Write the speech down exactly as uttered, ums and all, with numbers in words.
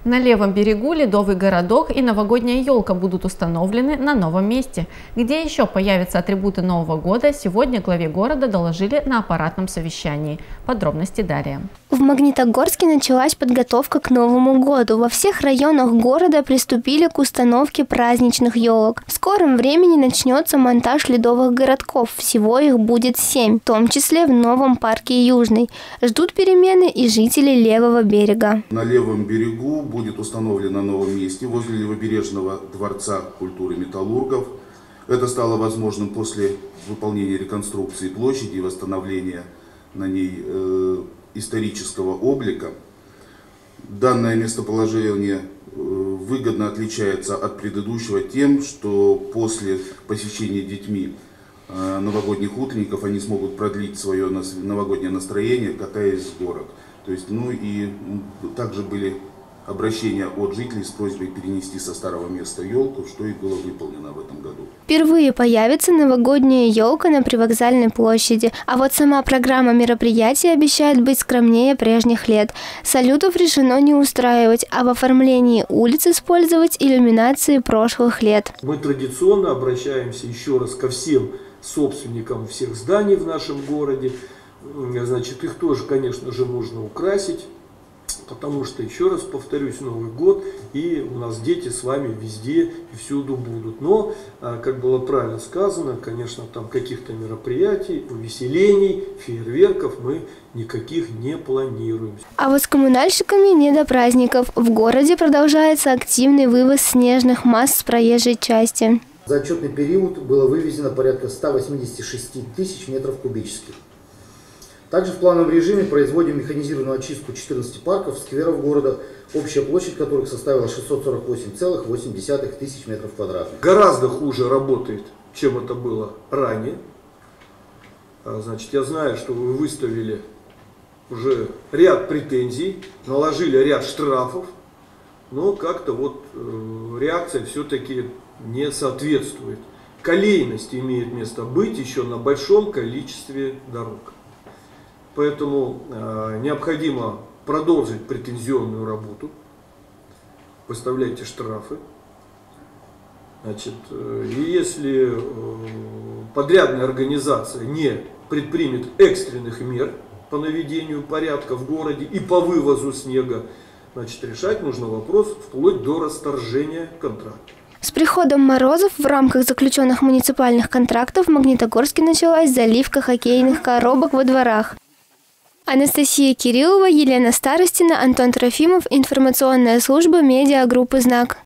На левом берегу ледовый городок и новогодняя елка будут установлены на новом месте. Где еще появятся атрибуты Нового года, сегодня главе города доложили на аппаратном совещании. Подробности далее. В Магнитогорске началась подготовка к Новому году. Во всех районах города приступили к установке праздничных елок. В скором времени начнется монтаж ледовых городков. Всего их будет семь, в том числе в новом парке Южный. Ждут перемены и жители левого берега. На левом берегу будет установлен на новом месте возле Левобережного дворца культуры металлургов. Это стало возможным после выполнения реконструкции площади и восстановления на ней э, исторического облика. Данное местоположение э, выгодно отличается от предыдущего тем, что после посещения детьми э, новогодних утренников они смогут продлить свое новогоднее настроение, катаясь в город. То есть, ну и также были обращения от жителей с просьбой перенести со старого места елку, что и было выполнено в этом году. Впервые появится новогодняя елка на Привокзальной площади, а вот сама программа мероприятий обещает быть скромнее прежних лет. Салютов решено не устраивать, а в оформлении улиц использовать иллюминации прошлых лет. Мы традиционно обращаемся еще раз ко всем собственникам всех зданий в нашем городе. Значит, их тоже, конечно же, нужно украсить. Потому что, еще раз повторюсь, Новый год, и у нас дети с вами везде и всюду будут. Но, как было правильно сказано, конечно, там каких-то мероприятий, увеселений, фейерверков мы никаких не планируем. А вот с коммунальщиками не до праздников. В городе продолжается активный вывоз снежных масс с проезжей части. За отчетный период было вывезено порядка ста восьмидесяти шести тысяч метров кубических. Также в плановом режиме производим механизированную очистку четырнадцати парков, скверов города, общая площадь которых составила шестьсот сорок восемь целых восемь десятых тысяч метров квадратных. Гораздо хуже работает, чем это было ранее. Значит, я знаю, что вы выставили уже ряд претензий, наложили ряд штрафов, но как-то вот э, реакция все-таки не соответствует. Колейность имеет место быть еще на большом количестве дорог. Поэтому э, необходимо продолжить претензионную работу, выставляйте штрафы. Значит, э, и если э, подрядная организация не предпримет экстренных мер по наведению порядка в городе и по вывозу снега, значит, решать нужно вопрос вплоть до расторжения контракта. С приходом морозов в рамках заключенных муниципальных контрактов в Магнитогорске началась заливка хоккейных коробок во дворах. Анастасия Кириллова, Елена Старостина, Антон Трофимов, информационная служба медиагруппы «Знак».